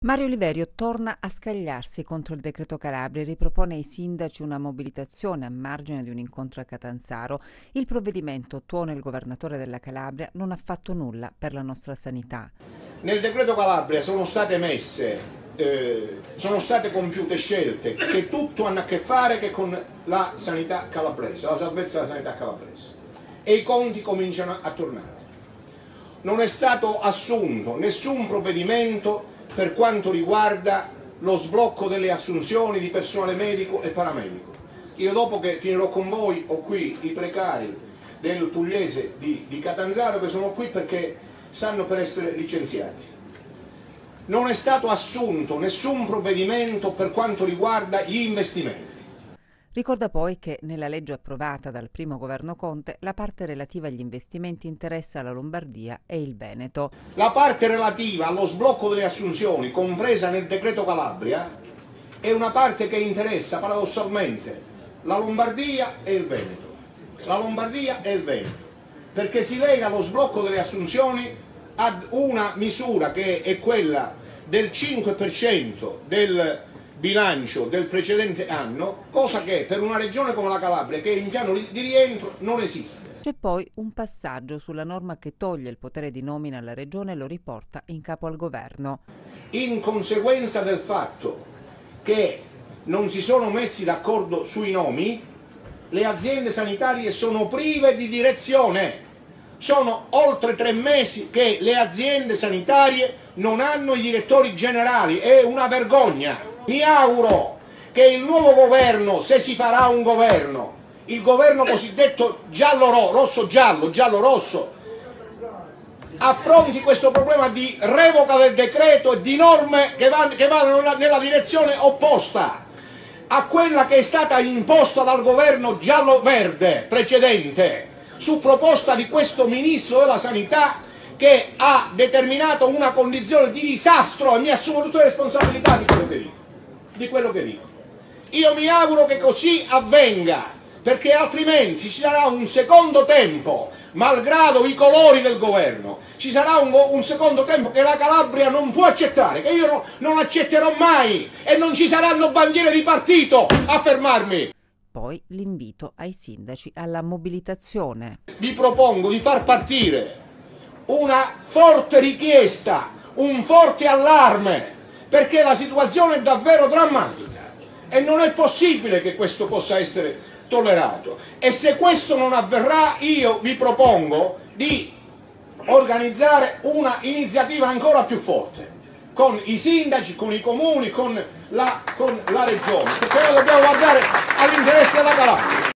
Mario Oliverio torna a scagliarsi contro il decreto Calabria e ripropone ai sindaci una mobilitazione a margine di un incontro a Catanzaro. Il provvedimento, tuona il governatore della Calabria, non ha fatto nulla per la nostra sanità. Nel decreto Calabria sono state compiute scelte che tutto hanno a che fare che con la sanità calabrese, la salvezza della sanità calabrese. E i conti cominciano a tornare. Non è stato assunto nessun provvedimento per quanto riguarda lo sblocco delle assunzioni di personale medico e paramedico. Io dopo che finirò con voi ho qui i precari del Pugliese di Catanzaro che sono qui perché stanno per essere licenziati. Non è stato assunto nessun provvedimento per quanto riguarda gli investimenti. Ricorda poi che nella legge approvata dal primo governo Conte la parte relativa agli investimenti interessa la Lombardia e il Veneto. La parte relativa allo sblocco delle assunzioni compresa nel decreto Calabria è una parte che interessa paradossalmente la Lombardia e il Veneto. La Lombardia e il Veneto, perché si lega lo sblocco delle assunzioni ad una misura che è quella del 5% del bilancio del precedente anno, cosa che per una regione come la Calabria, che è in piano di rientro, non esiste. C'è poi un passaggio sulla norma che toglie il potere di nomina alla regione e lo riporta in capo al governo. In conseguenza del fatto che non si sono messi d'accordo sui nomi, le aziende sanitarie sono prive di direzione. Sono oltre 3 mesi che le aziende sanitarie non hanno i direttori generali, è una vergogna. Mi auguro che il nuovo governo, se si farà un governo, il governo cosiddetto rosso-giallo, giallo-rosso, affronti questo problema di revoca del decreto e di norme che vanno nella direzione opposta a quella che è stata imposta dal governo giallo-verde precedente, su proposta di questo ministro della sanità che ha determinato una condizione di disastro e mi assumo tutte le responsabilità di quello che dico. Io mi auguro che così avvenga, perché altrimenti ci sarà un secondo tempo, malgrado i colori del governo, ci sarà un secondo tempo che la Calabria non può accettare, che io non accetterò mai, e non ci saranno bandiere di partito a fermarmi. Poi l'invito ai sindaci alla mobilitazione. Vi propongo di far partire una forte richiesta, un forte allarme, perché la situazione è davvero drammatica e non è possibile che questo possa essere tollerato. E se questo non avverrà, io vi propongo di organizzare una iniziativa ancora più forte con i sindaci, con i comuni, con la regione, perché noi dobbiamo guardare all'interesse della Calabria.